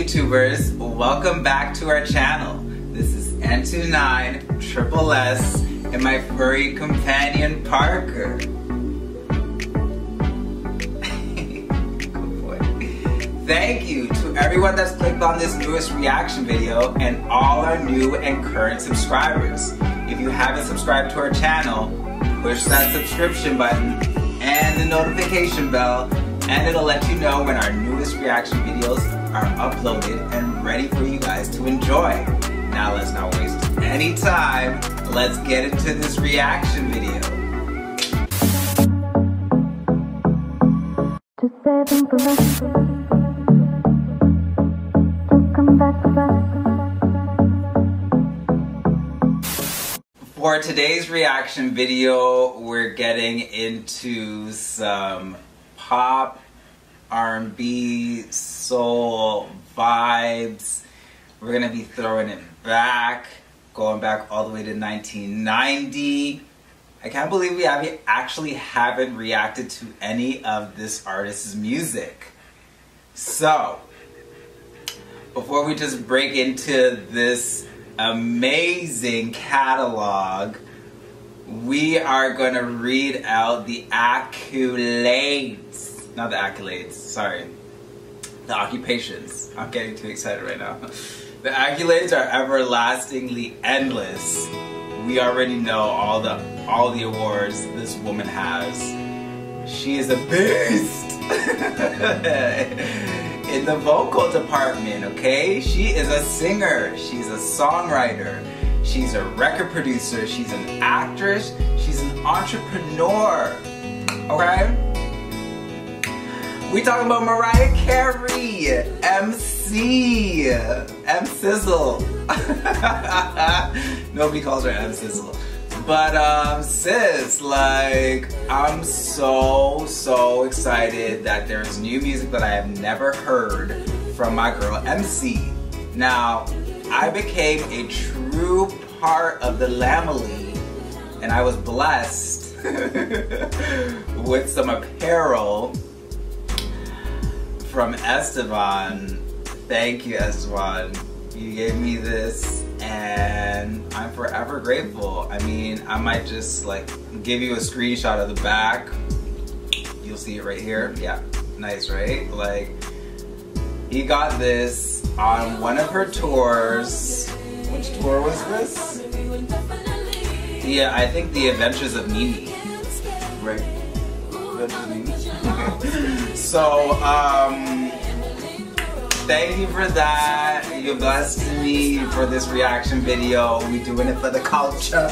YouTubers, welcome back to our channel. This is N29SSS and my furry companion Parker. Good boy. Thank you to everyone that's clicked on this newest reaction video and all our new and current subscribers. If you haven't subscribed to our channel, push that subscription button and the notification bell, and it'll let you know when our newest reaction videos are uploaded and ready for you guys to enjoy. Now let's not waste any time. Let's get into this reaction video. Just saving for us. Just come back for us. For today's reaction video, we're getting into some pop, R&B, soul vibes. We're gonna be throwing it back, going back all the way to 1990. I can't believe we actually haven't reacted to any of this artist's music. So, before we just break into this amazing catalog, we are gonna read out the accolades. Not the accolades, sorry. The occupations. I'm getting too excited right now. The accolades are everlastingly endless. We already know all the awards this woman has. She is a beast in the vocal department, okay? She is a singer, she's a songwriter, she's a record producer, she's an actress, she's an entrepreneur, okay? We talking about Mariah Carey, MC, M-Sizzle. Nobody calls her M-Sizzle. But sis, like, I'm so excited that there's new music that I have never heard from my girl MC. Now, I became a true part of the Lamely, and I was blessed with some apparel from Esteban. Thank you, Esteban. You gave me this and I'm forever grateful. I mean, I might just like give you a screenshot of the back. You'll see it right here. Yeah, nice, right? Like, he got this on one of her tours. Which tour was this? Yeah, I think The Adventures of Mimi. Right. So, thank you for that. You blessed me for this reaction video. We doing it for the culture.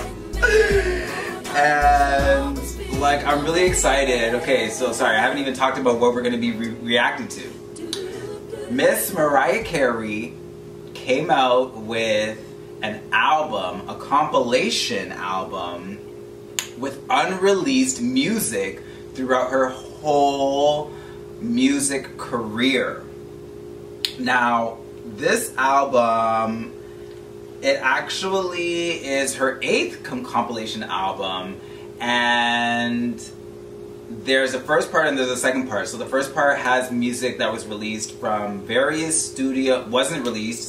And, like, I'm really excited. Okay, so sorry, I haven't even talked about what we're going to be reacting to. Miss Mariah Carey came out with an album, a compilation album, with unreleased music throughout her whole music career. Now, this album, it actually is her 8th compilation album, and there's a first part and there's a second part. So the first part has music that was released from various unreleased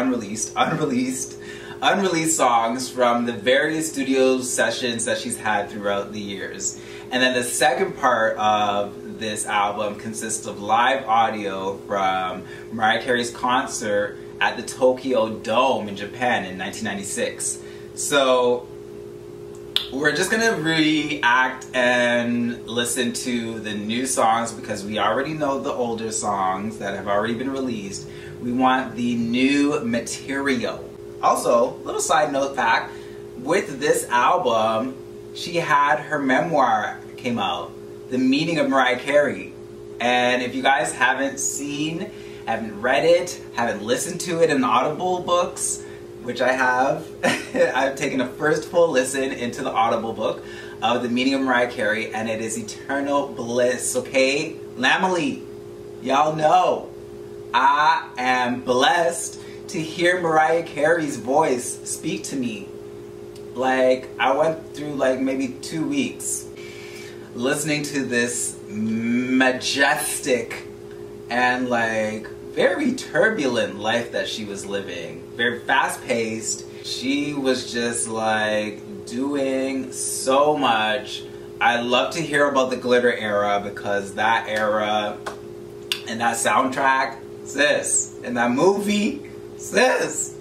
songs from the various studio sessions that she's had throughout the years. And then the second part of this album consists of live audio from Mariah Carey's concert at the Tokyo Dome in Japan in 1996. So we're just gonna react and listen to the new songs because we already know the older songs that have already been released. We want the new material. Also, little side note fact, with this album, she had her memoir came out, The Meaning of Mariah Carey. And if you guys haven't seen, haven't read it, haven't listened to it in Audible books, which I have, I've taken a first full listen into the Audible book of The Meaning of Mariah Carey, and it is eternal bliss, okay? Lamely, y'all know, I am blessed to hear Mariah Carey's voice speak to me. Like, I went through like maybe 2 weeks listening to this majestic and like very turbulent life that she was living. Very fast-paced. She was just like doing so much. I love to hear about the glitter era because that era and that soundtrack, sis, and that movie, sis.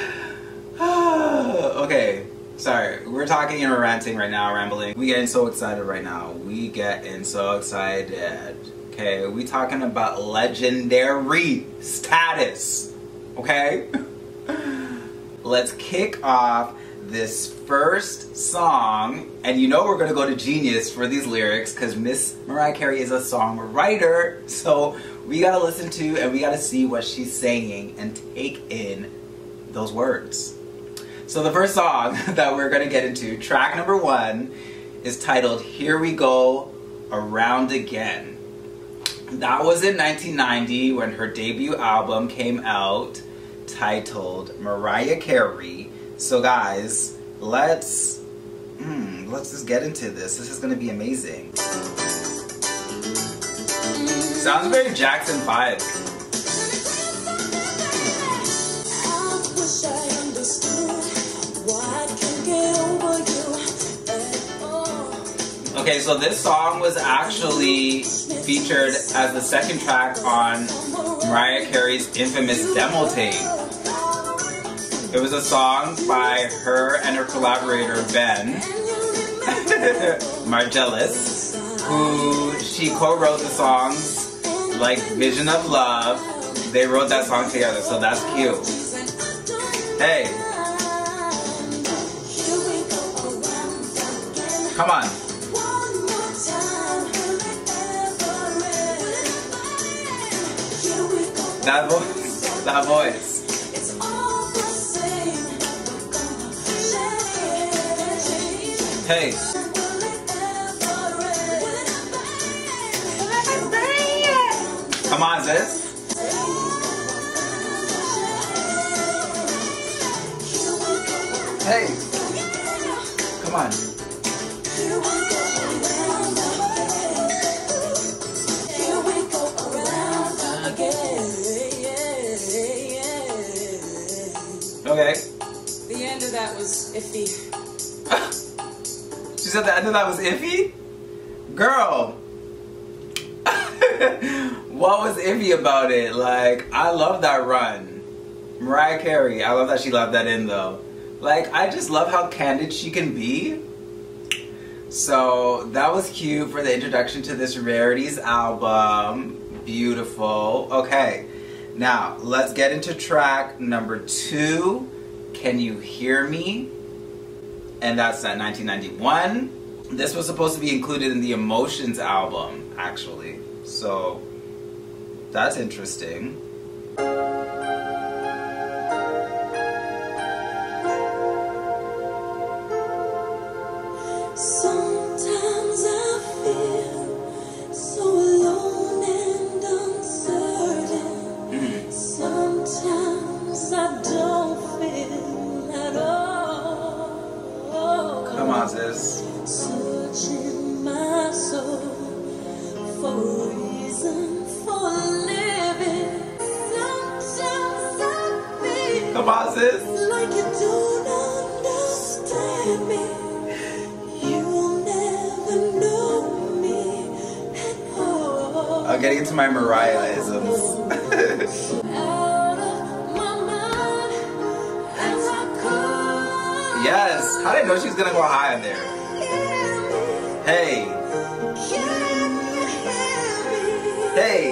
Okay, sorry, we're talking and we're ranting right now, rambling. We getting so excited right now. We getting so excited. Okay, we talking about legendary status. Okay? Let's kick off this first song, and you know we're gonna go to Genius for these lyrics because Miss Mariah Carey is a songwriter, so we gotta listen to and we gotta see what she's saying and take in those words. So the first song that we're gonna get into, track number 1, is titled Here We Go Around Again. That was in 1990 when her debut album came out titled Mariah Carey. So guys, let's just get into this. This is gonna be amazing. Sounds very Jackson 5. Okay, so this song was actually featured as the second track on Mariah Carey's infamous demo tape. It was a song by her and her collaborator Ben Margelis, who she co-wrote the songs like Vision of Love. They wrote that song together, so that's cute. Hey. Come on. That voice. That voice. Hey. Come on, sis. Hey. Come on. Okay. The end of that was iffy. She said the end of that was iffy? Girl. What was iffy about it? Like, I love that run. Mariah Carey, I love that she left that in though. Like, I just love how candid she can be. So, that was cute for the introduction to this Rarities album. Beautiful. Okay. Now, let's get into track number 2, Can You Hear Me? And that's at 1991. This was supposed to be included in the Emotions album, actually. So, that's interesting. Sometimes I feel so alone and uncertain. Sometimes I don't feel at all. Come on, sis. Searching my soul for a reason for living. Sometimes I feel Come on, sis. like you don't understand me. You'll never know me at all. I'm getting into my Mariah-isms. Out of my mind as I call. Yes. How did I know she was gonna go high in there? Hey. Hey.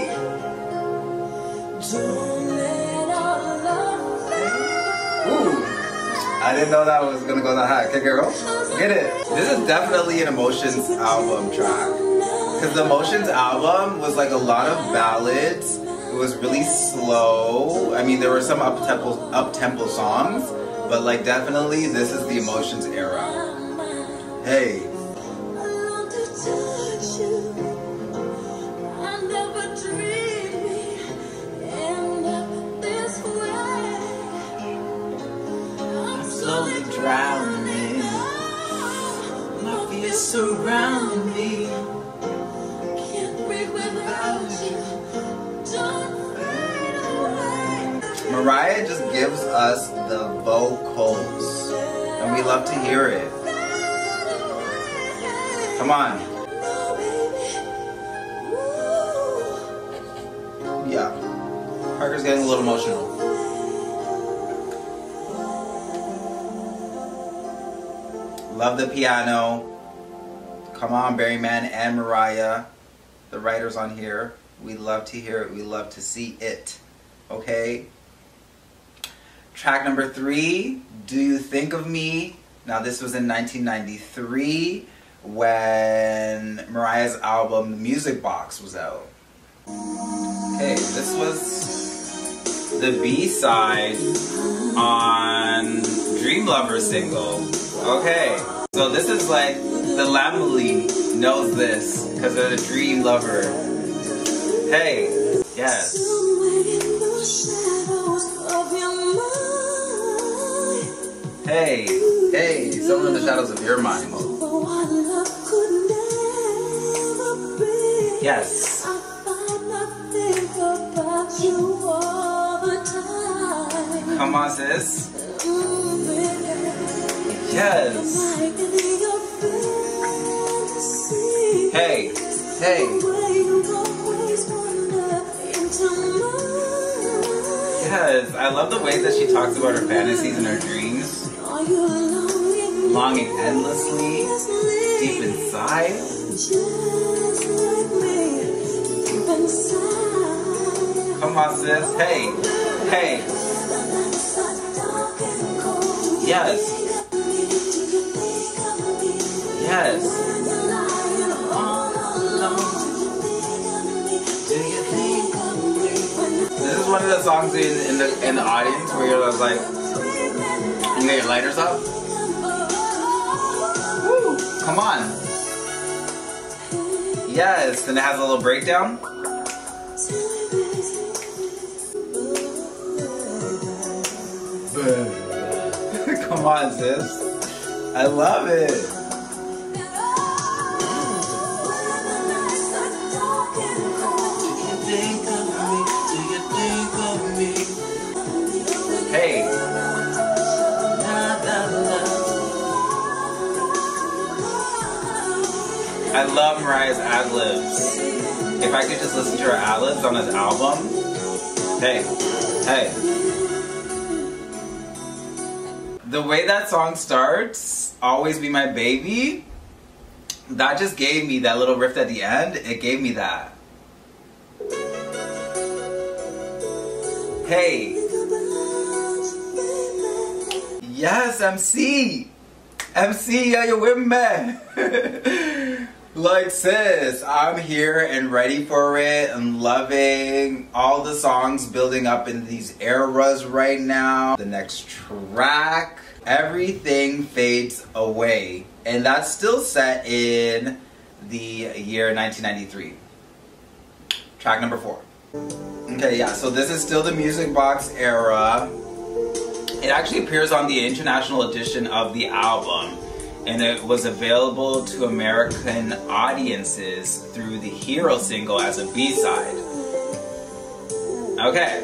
Don't let our love Ooh. I didn't know that was gonna go that high. Okay, girl. Get it. This is definitely an Emotions album track. Because the Emotions album was like a lot of ballads. It was really slow. I mean, there were some up-tempo songs. But like definitely this is the Emotions era. Hey. Slowly drowning, my fears surround me. Can't breathe without you. Don't fade away. Mariah just gives us the vocals, and we love to hear it. Come on. Yeah. Parker's getting a little emotional. Love the piano. Come on, Berryman and Mariah, the writers on here. We love to hear it. We love to see it. Okay? Track number 3, Do You Think of Me? Now this was in 1993 when Mariah's album The Music Box was out. Okay, this was the B-side on Dream Lover single. Okay, so this is like the Lamely knows this because they're the Dream Lover. Hey, yes. Hey, hey, somewhere in the shadows of your mind. Yes. Come on, sis. Yes. Hey, hey. Yes, I love the way that she talks about her fantasies and her dreams. Longing endlessly, deep inside. Come on, sis. Hey, hey. Yes. Yes. This is one of the songs in the audience where you're like, you got your lighters up? Woo! Come on. Yes, and it has a little breakdown. Come on, sis. I love it. Hey. I love Mariah's ad-libs. If I could just listen to her ad-libs on this album. Hey. Hey. The way that song starts, Always Be My Baby, that just gave me that little riff at the end. It gave me that. Hey. Yes, MC. MC, are you with me? Like, sis, I'm here and ready for it. I'm loving all the songs building up in these eras right now. The next track, Everything Fades Away. And that's still set in the year 1993. Track number 4. Okay, yeah, so this is still the Music Box era. It actually appears on the international edition of the album, and it was available to American audiences through the Hero single as a B-side. Okay.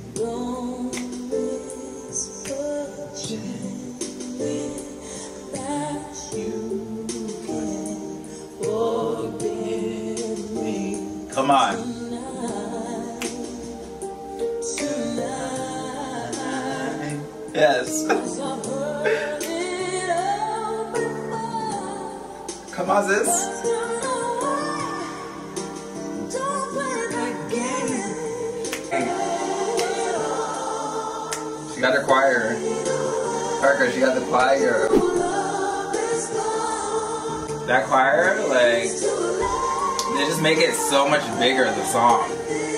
Come on. Yes. Come on, sis. She got her choir. Parker, she got the choir. That choir, like, they just make it so much bigger, the song.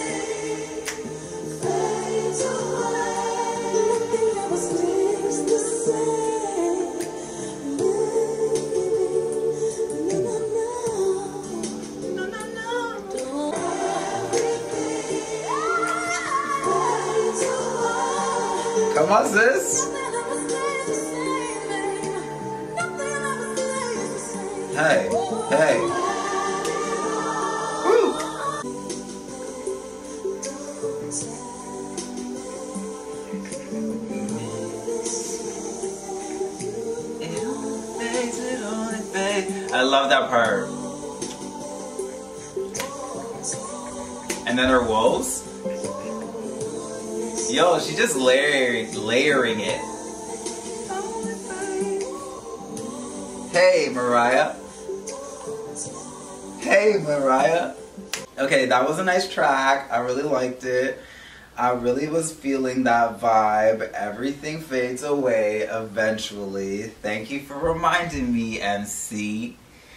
Come on, sis. Hey, hey. Woo. I love that part. And then her woes. Yo, she just layering it. Hey, Mariah. Hey, Mariah. Okay, that was a nice track. I really liked it. I really was feeling that vibe. Everything fades away eventually. Thank you for reminding me, MC.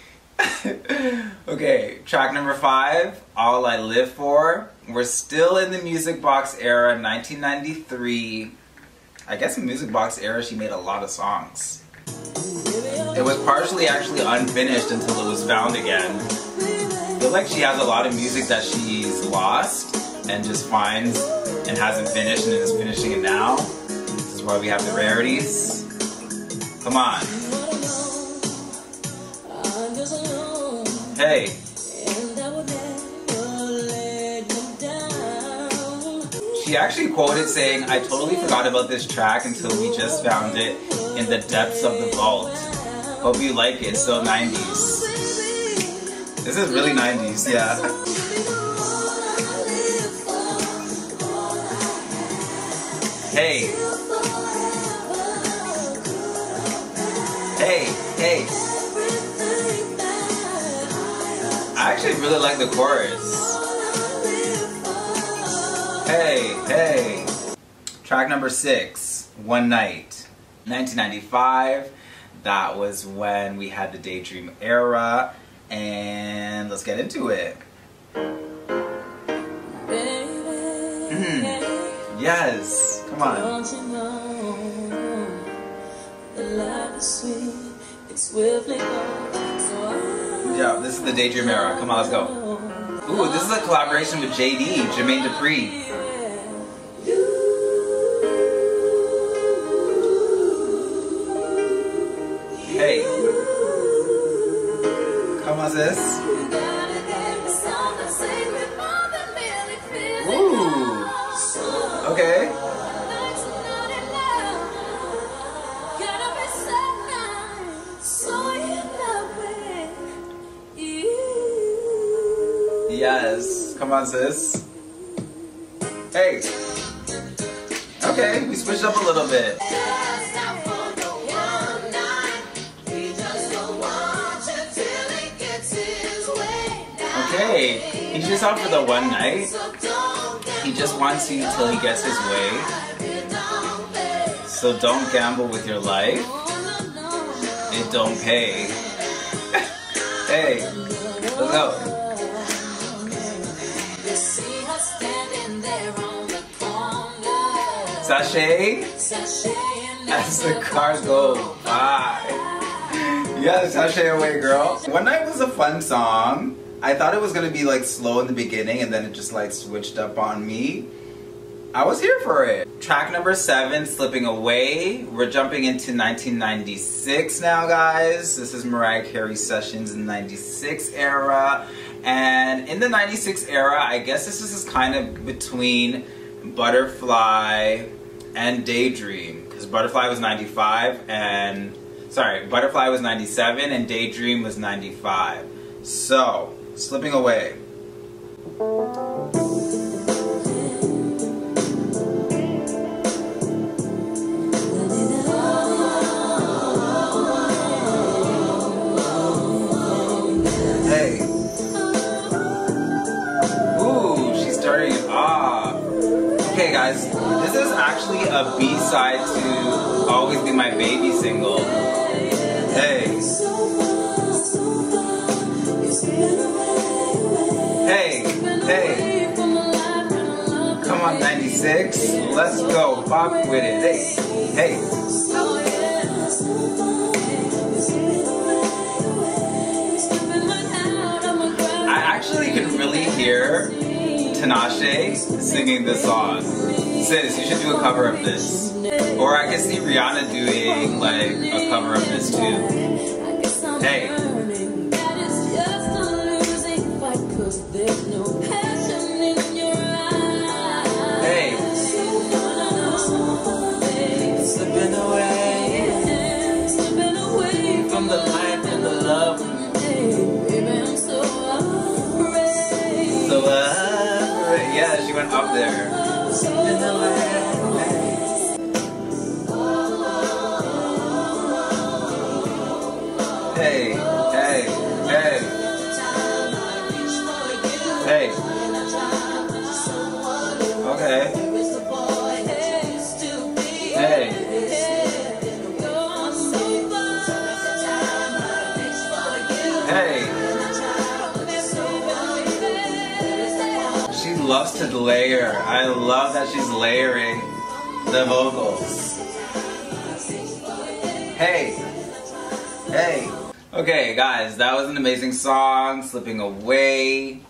Okay, track number 5, All I Live For. We're still in the Music Box era, 1993. I guess in Music Box era she made a lot of songs. It was partially actually unfinished until it was found again. I feel like she has a lot of music that she's lost and just finds and hasn't finished and is finishing it now. This is why we have the rarities. Come on. Hey. She actually quoted saying, I totally forgot about this track until we just found it in the depths of the vault. Hope you like it. So 90s. This is really 90s, yeah. Hey. Hey, hey. I actually really like the chorus. Hey, hey. Track number 6, One Night. 1995. That was when we had the Daydream era. And let's get into it. Yes, come on. Yeah, this is the Daydream era. Come on, let's go. Ooh, this is a collaboration with JD, Jermaine Dupri. Hey. Come on, sis. Ooh. Okay. Yes. Come on, sis. Hey. Okay, we switched up a little bit. Okay, he's just out for the one night. He just wants you till he gets his way. So don't gamble with your life. It don't pay. Hey, let's go. Sashay, as the cars go by. You gotta sashay away, girl. One Night was a fun song. I thought it was gonna be like slow in the beginning and then it just like switched up on me. I was here for it. Track number 7, Slipping Away. We're jumping into 1996 now, guys. This is Mariah Carey sessions in the 96 era. And in the 96 era, I guess this is kind of between Butterfly and Daydream. Because Butterfly was 95 and... Sorry, Butterfly was 97 and Daydream was 95. So, Slipping Away. Hey. Ooh, she's starting it off. Okay guys, this is actually a B-side to Always Be My Baby single. Hey. Hey, hey. Come on, 96. Let's go. Bop with it. Hey, hey. I actually can really hear Tinashe singing this song. Sis, you should do a cover of this. Or I can see Rihanna doing like a cover of this too. Hey. Hey. Slipping away from the life and the love we went up there. Hey, hey, hey. Hey. Okay. Hey. Hey. She loves to layer. I love that she's layering the vocals. Hey. Hey. Okay, guys, that was an amazing song, Slipping Away.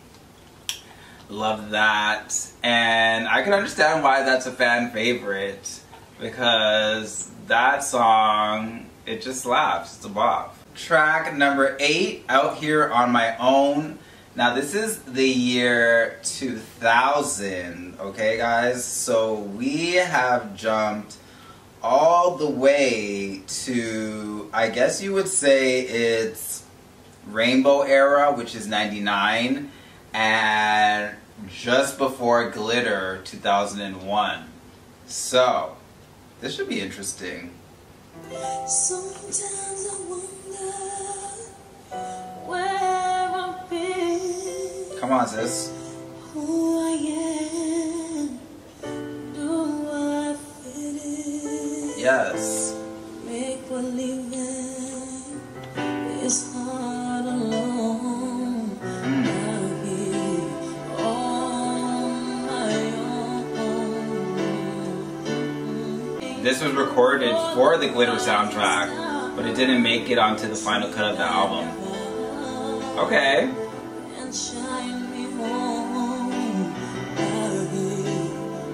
Love that. And I can understand why that's a fan favorite, because that song, it just slaps. It's a bop. Track number 8, Out Here on My Own. Now this is the year 2000, okay guys? So we have jumped all the way to, I guess you would say it's Rainbow Era, which is 99, and just before Glitter, 2001. So, this should be interesting. Sometimes I wonder where I've been. Come on, sis. Who I am. Do I fit in? Yes. Make believing it's hard alone. Out here on my own. This was recorded for the Glitter soundtrack, but it didn't make it onto the final cut of the album. Okay. And shine me home. Out here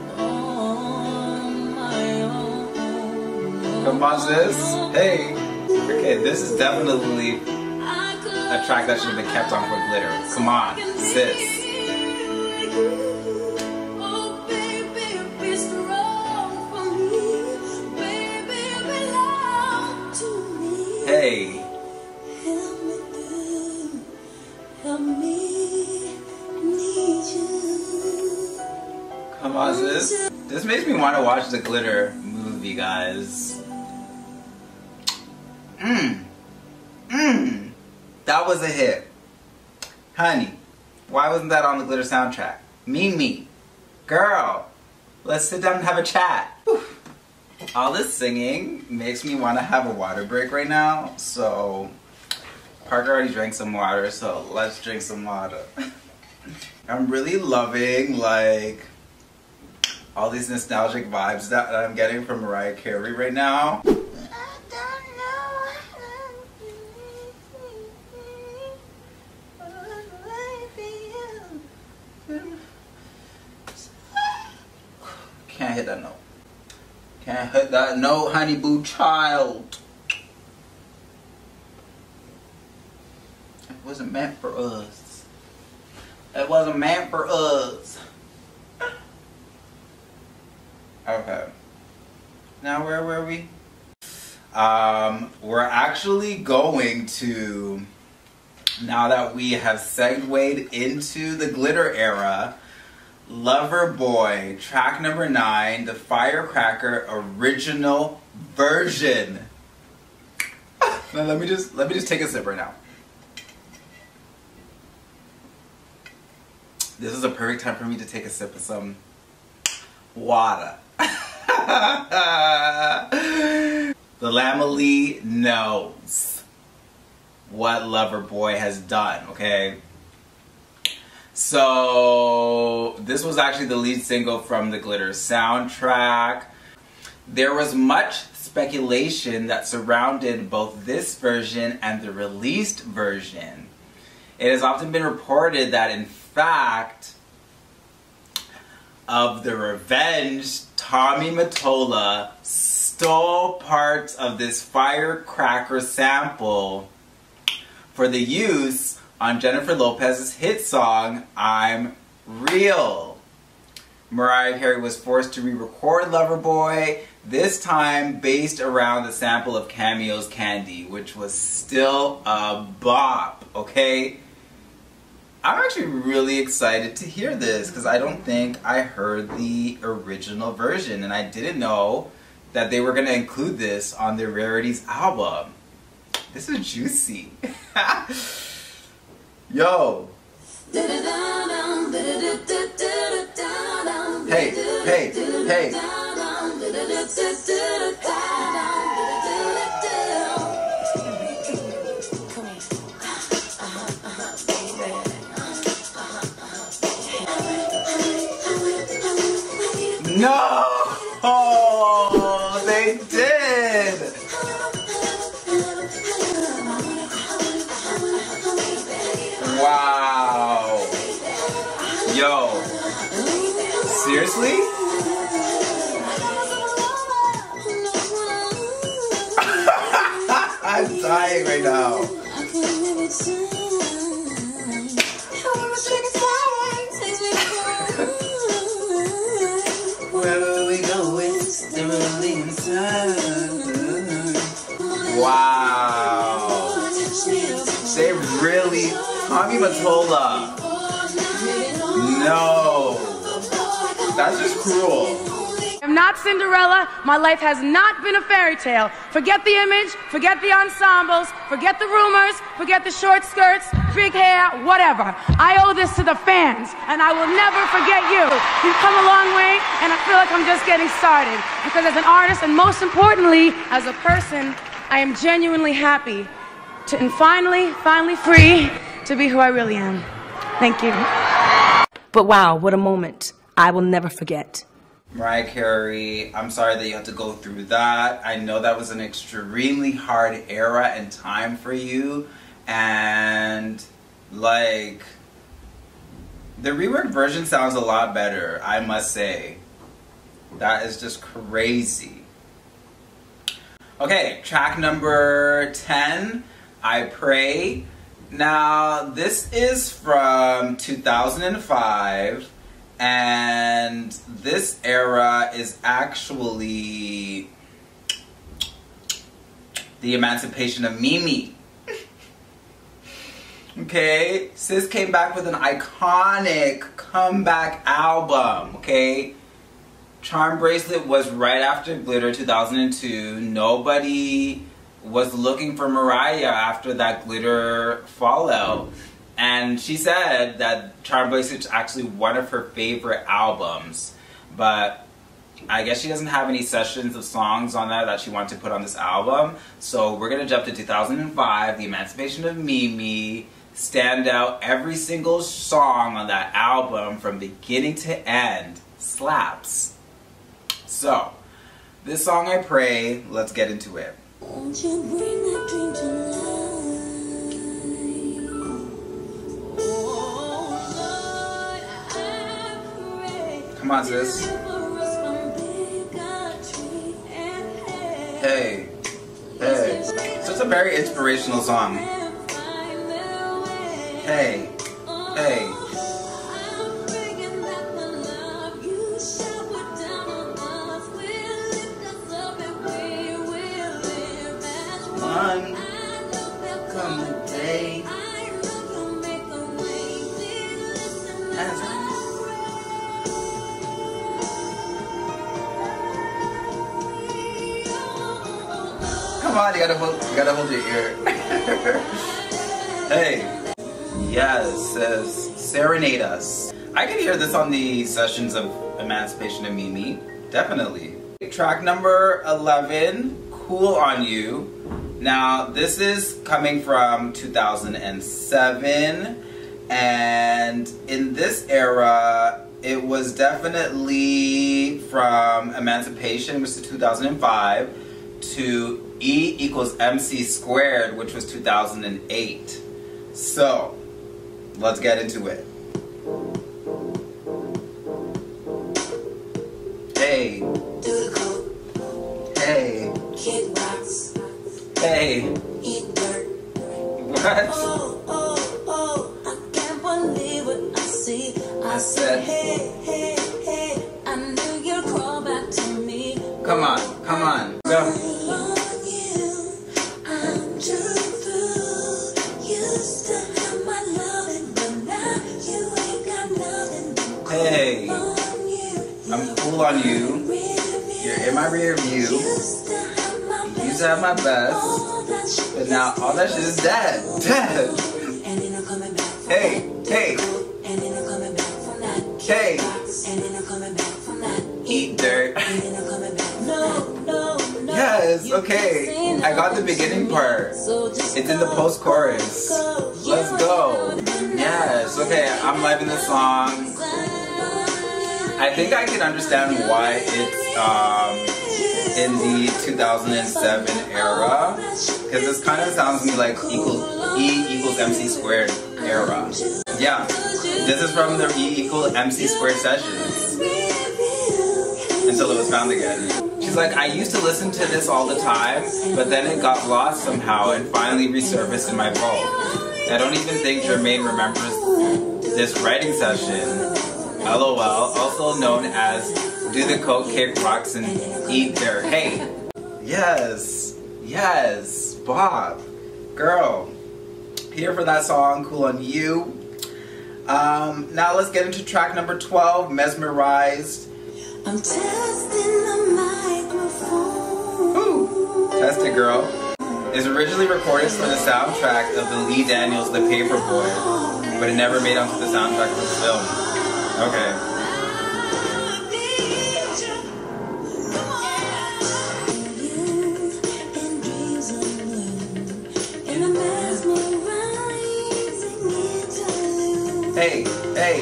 on my own. Come on, sis. Hey. Okay, this is definitely a track that should have been kept on for Glitter. Come on, sis. Oh, baby, be strong for me. Baby, belong to me. Hey. Help me, girl. Help me need you. Come on, sis. This makes me want to watch the Glitter movie, guys. That was a hit. Honey, why wasn't that on the Glitter soundtrack? Me. Girl, let's sit down and have a chat. Whew. All this singing makes me want to have a water break right now, so Parker already drank some water, so let's drink some water. I'm really loving, like, all these nostalgic vibes that I'm getting from Mariah Carey right now. Can't hit that note. Can't hit that note, honey boo child. It wasn't meant for us. It wasn't meant for us. Okay. Now where were we? We're actually going to, now that we have segued into the Glitter era, Loverboy, track number 9, the Firecracker original version. Now let me just take a sip right now. This is a perfect time for me to take a sip of some water. The Lamely knows what Loverboy has done, okay? So, this was actually the lead single from the Glitter soundtrack. There was much speculation that surrounded both this version and the released version. It has often been reported that, in fact, of the revenge, Tommy Mottola stole parts of this Firecracker sample for the use on Jennifer Lopez's hit song, I'm Real. Mariah Carey was forced to re-record Loverboy, this time based around the sample of Cameo's Candy, which was still a bop, okay? I'm actually really excited to hear this because I don't think I heard the original version, and I didn't know that they were going to include this on their Rarities album. This is juicy. Yo. Hey, hey, hey. No! Oh, they did! Wow. Yo. Seriously? I'm dying right now. Where we going? Wow. They really... Tommy Mottola. No. That's just cruel. I'm not Cinderella. My life has not been a fairy tale. Forget the image, forget the ensembles, forget the rumors, forget the short skirts, big hair, whatever. I owe this to the fans, and I will never forget you. You've come a long way, and I feel like I'm just getting started. Because as an artist, and most importantly, as a person, I am genuinely happy to, and finally free to be who I really am. Thank you. But wow, what a moment. I will never forget. Mariah Carey, I'm sorry that you had to go through that. I know that was an extremely hard era and time for you. And, like, the reworked version sounds a lot better, I must say. That is just crazy. Okay, track number 10, I Pray. Now, this is from 2005. And this era is actually the emancipation of Mimi. Okay? Sis came back with an iconic comeback album, okay? Charm Bracelet was right after Glitter 2002. Nobody was looking for Mariah after that Glitter fallout. And she said that Charm Bracelet is actually one of her favorite albums. But I guess she doesn't have any sessions of songs on there that she wanted to put on this album. So we're going to jump to 2005, The Emancipation of Mimi. Stand out, every single song on that album from beginning to end slaps. So, this song I Pray, let's get into it. Won't you bring that dream to life? Come on, sis. Hey. Hey. So it's a very inspirational song. Hey. Hey. One come the day. Come on, you gotta hold your ear. Hey. Yes, says Serenade Us. I can hear this on the sessions of Emancipation of Mimi. Definitely. Track number 11, Cool on You. Now, this is coming from 2007. And in this era, it was definitely from Emancipation, which is 2005, to E equals MC squared, which was 2008. So, let's get into it. Hey. Hey. Hey. What? I can't believe what I see. I said, hey, I knew you'd crawl back to me. Come on, come on, go. on You. You're in my rear view. You used to have my best, but now all that shit is dead. Dead. Hey, hey. Hey. Eat dirt. Yes, okay. I got the beginning part. It's in the post-chorus. Let's go. Yes, okay, I'm liking the song. I think I can understand why it's in the 2007 era, because this kind of sounds to me like E equals MC squared era. Yeah, this is from the E equals MC squared sessions, until it was found again. She's like, I used to listen to this all the time, but then it got lost somehow and finally resurfaced in my phone. I don't even think Jermaine remembers this writing session. LOL, also known as Do the Coke, Kick Rocks, and Eat Dirt. Hey, yes, yes, Bob, girl, here for that song, Cool on You. Now let's get into track number 12, Mesmerized. I'm testing the microphone. Ooh, test it, girl. It's originally recorded for the soundtrack of the Lee Daniels' The Paperboy, but it never made onto the soundtrack of the film. Okay. Hey, hey.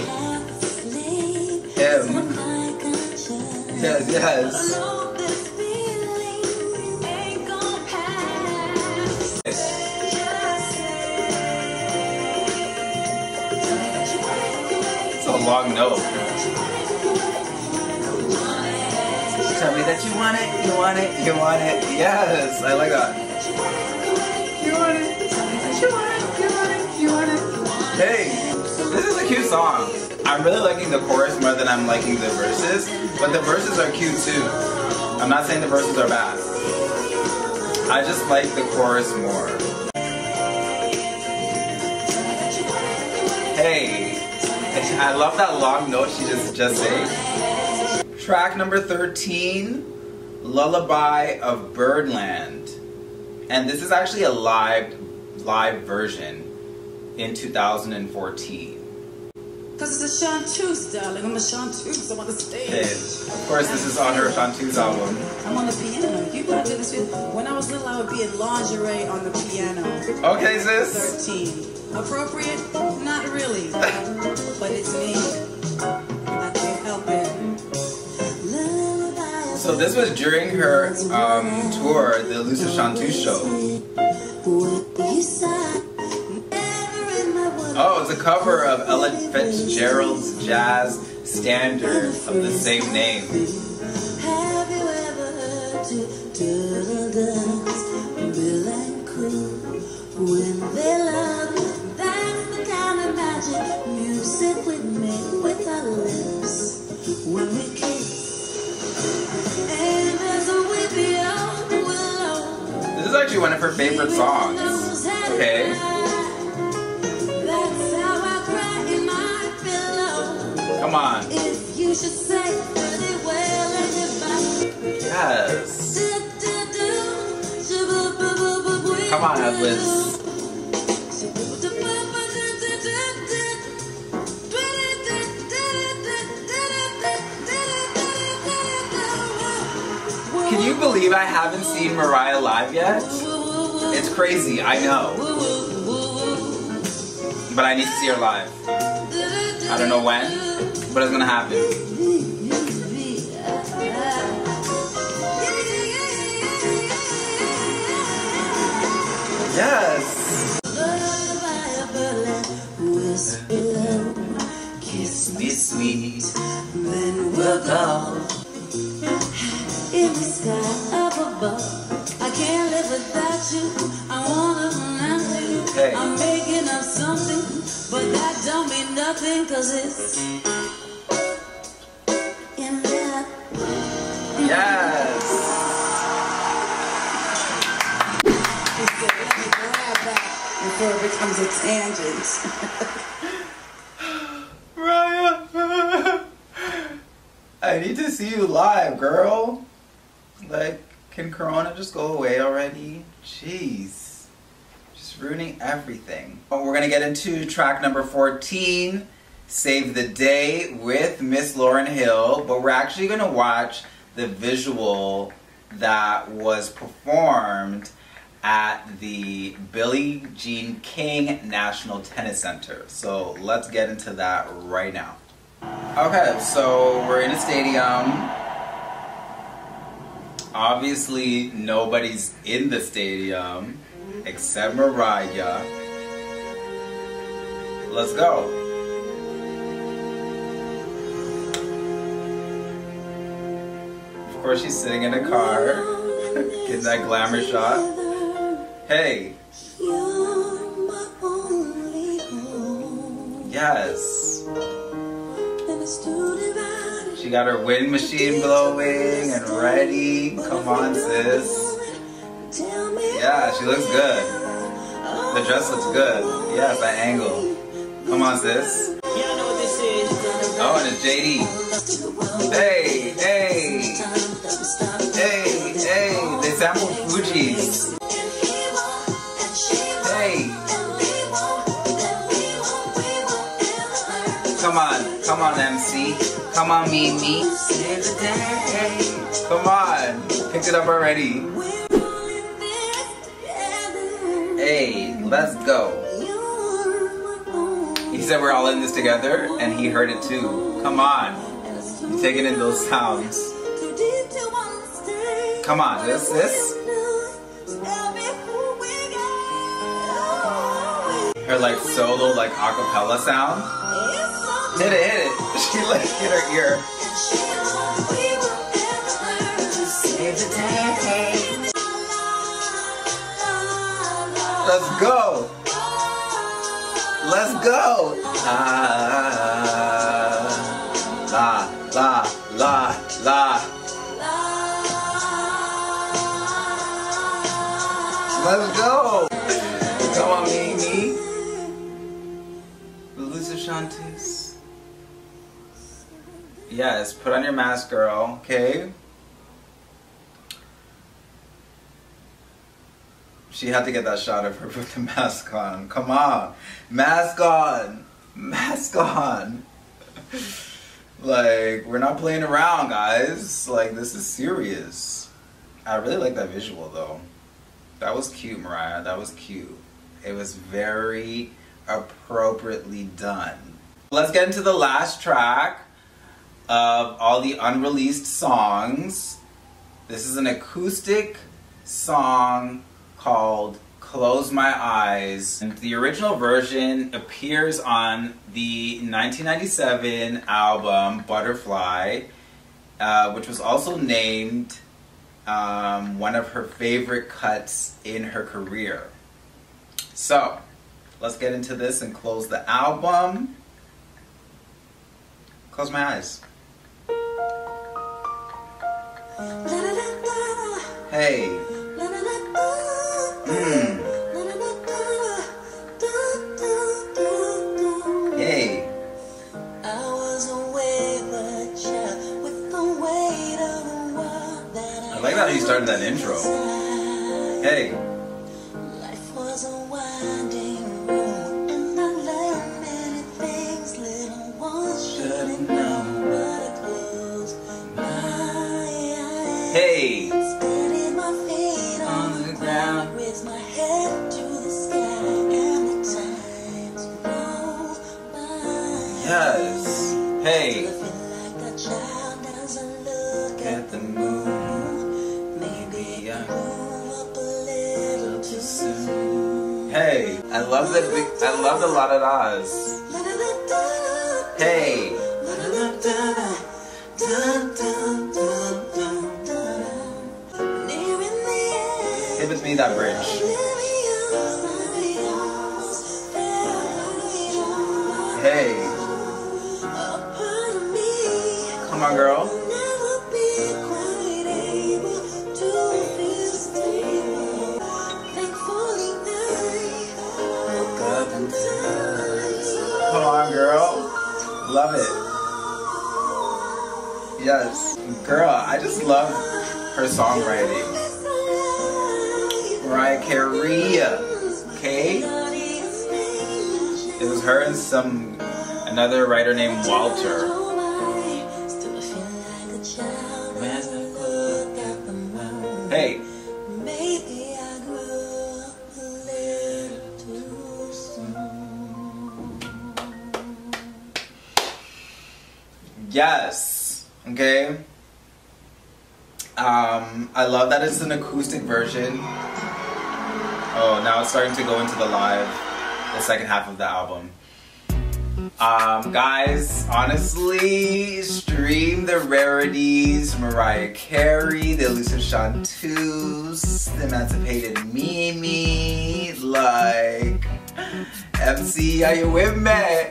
Him. Yes, yes. It's a long note. Tell me that you want it, you want it, you want it. Yes, I like that. You want it, you want it, you want it, you want it. Hey, this is a cute song. I'm really liking the chorus more than I'm liking the verses, but the verses are cute too. I'm not saying the verses are bad. I just like the chorus more. Hey, I love that long note she just sang. Track number 13, Lullaby of Birdland. And this is actually a live version in 2014. Cause it's a chanteuse, darling. I'm a chanteuse. I'm on the stage. Okay. Of course, this is on her chanteuse album. I'm on the piano. You know I did this with. When I was little, I would be in lingerie on the piano. Okay, sis. 13. Appropriate? Not really. But it's me. I can't help it. So this was during her tour, the Elusive Chanteuse show. Oh, it's a cover of Ella Fitzgerald's jazz standard of the same name. Have you ever heard turtle doves bill and coo when they love you? That's the kind of magic music we make with our lips when we kiss. And there's a weepy old willow. This is actually one of her favorite songs. Okay. Come on. If you should say pretty well yes. Come on, Edwin. Can you believe I haven't seen Mariah live yet? It's crazy, I know. But I need to see her live. I don't know when, but it's gonna happen. Yes! Kiss me sweet, then we'll go. In the sky up above, I can't live without you. I wanna remember you. Hey. I'm making up something, but that don't mean nothing, cause it's in love. Yes! He said, let me grab that before it becomes a tangent. Mariah! I I need to see you live, girl. Like, can Corona just go away already? Jeez. Just ruining everything. Oh, we're gonna get into track number 14, Save the Day with Miss Lauryn Hill, but we're actually gonna watch the visual that was performed at the Billie Jean King National Tennis Center. So let's get into that right now. Okay, so we're in a stadium. Obviously, nobody's in the stadium except Mariah. Let's go. Of course, she's sitting in a car, getting that glamour shot. Hey. Yes. She got her wind machine blowing and ready. Come on, sis. Yeah, she looks good. The dress looks good. Yeah, that angle. Come on, sis. Oh, and it's JD. Hey, hey. Hey, hey. They sampled Fugees. Hey. Come on, MC. Come on, me. Come on. Picked it up already. Hey, let's go. He said we're all in this together, and he heard it too. Come on. He's taking in those sounds. Come on, this. Her like solo, like acapella sound. Hit it. She like hit her ear. Let's go. Let's go. La. Let's go. Come on, Mimi. Lisa Shantis. Yes, put on your mask, girl, okay? She had to get that shot of her with the mask on. Come on. Mask on. Mask on. Like, we're not playing around, guys. Like, this is serious. I really like that visual, though. That was cute, Mariah. That was cute. It was very appropriately done. Let's get into the last track of all the unreleased songs. This is an acoustic song called Close My Eyes. And the original version appears on the 1997 album Butterfly, which was also named one of her favorite cuts in her career. So, let's get into this and close the album. Close my eyes. Hey. Hey. I was a wayward child with the weight of the world that I like how you started that intro. Hey. Life was a winding road, and I learned many things little ones shouldn't know. But I closed my eyes. Hey. Steady my feet on the ground, raised my head to the sky, and the times rolled by. Yes. Hey. Feel like a child doesn't look At the moon. maybe I move up a little too soon. Hey. I love the la da da's. Hey. Hit with me that bridge. Hey. Come on, girl. Come on, girl. Love it. Yes. Girl, I just love her songwriting. Mariah Carey. Okay? It was her and another writer named Walter. Hey. Yes. Okay. I love that it's an acoustic version. Oh, now it's starting to go into the second half of the album. Guys, honestly, stream the rarities, Mariah Carey, the Elusive Chanteuse, the Emancipated Mimi, like, MC, are you with me?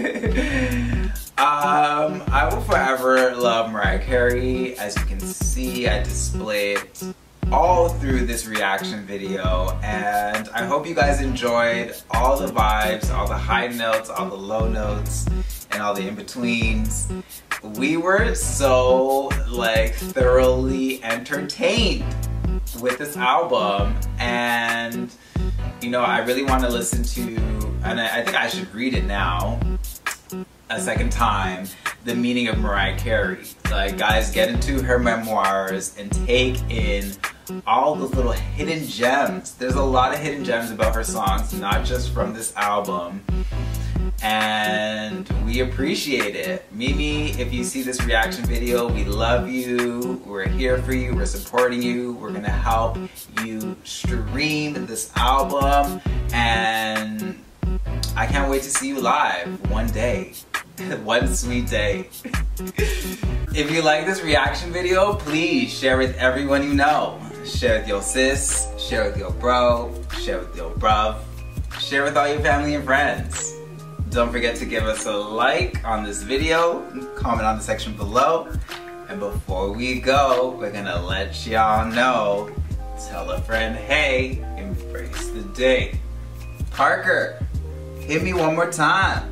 I will forever love Mariah Carey. As you can see, I display it all through this reaction video, and I hope you guys enjoyed all the vibes, all the high notes, all the low notes, and all the in-betweens. We were so like thoroughly entertained with this album, and you know, I really want to listen to, and I think I should read it now a second time, the meaning of Mariah Carey. Like, guys, get into her memoirs and take in all those little hidden gems. There's a lot of hidden gems about her songs, not just from this album, and we appreciate it. Mimi, if you see this reaction video, we love you. We're here for you. We're supporting you. We're gonna help you stream this album, and I can't wait to see you live one day. One sweet day. If you like this reaction video, please share with everyone you know. Share with your sis, share with your bro, share with your bruv, share with all your family and friends. Don't forget to give us a like on this video, comment on the section below, and before we go, we're gonna let y'all know, tell a friend, hey, embrace the day. Parker, hit me one more time.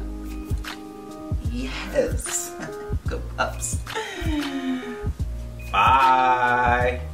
Yes. Good pups. Bye.